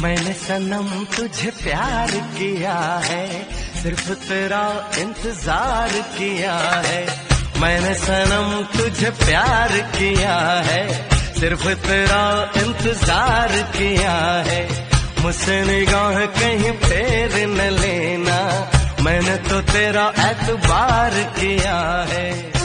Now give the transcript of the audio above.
मैंने सनम तुझे प्यार किया है, सिर्फ तेरा इंतजार किया है। मैंने सनम तुझे प्यार किया है, सिर्फ तेरा इंतजार किया है। मुझसे निगाह कहीं फेर न लेना, मैंने तो तेरा एतबार किया है।